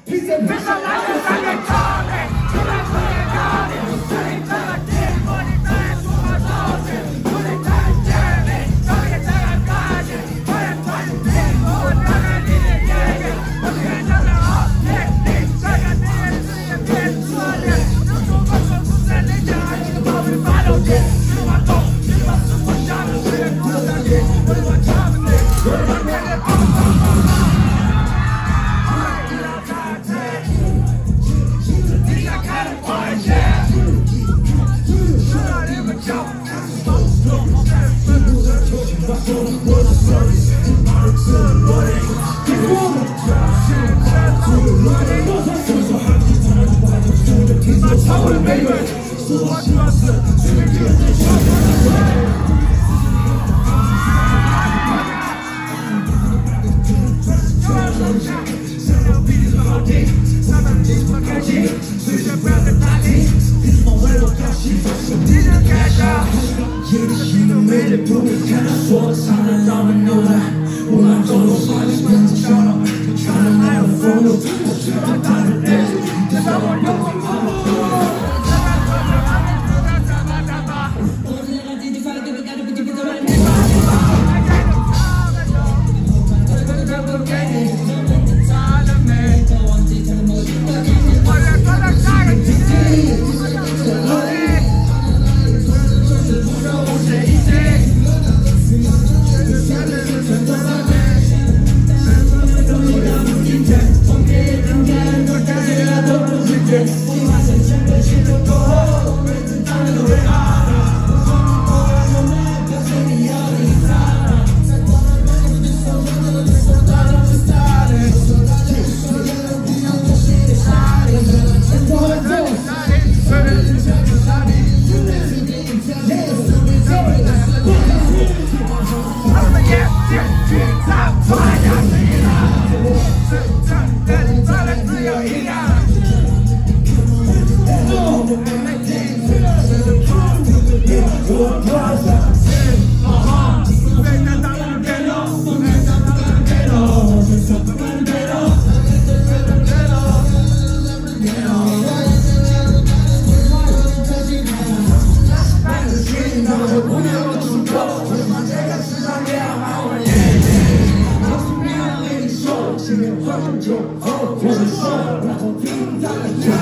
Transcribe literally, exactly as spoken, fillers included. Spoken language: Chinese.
披着蓝色三面罩的，出来出来高的，这里这个地，我的这里出发高的，我的这里这里，这里这个高的，我的这里地，我这里的爷爷，我这里的好弟弟，这个地是也别说的，有种我说出来的家，你把我发到地，你把动，你把生活下的事业做到底，我把差不多，我把别的棒棒棒。 说唱的让人牛仔，我拿走了把你变成小佬，我穿的还有风度，我知道他的脸，这让我有我跑步。我的手，然后停在了。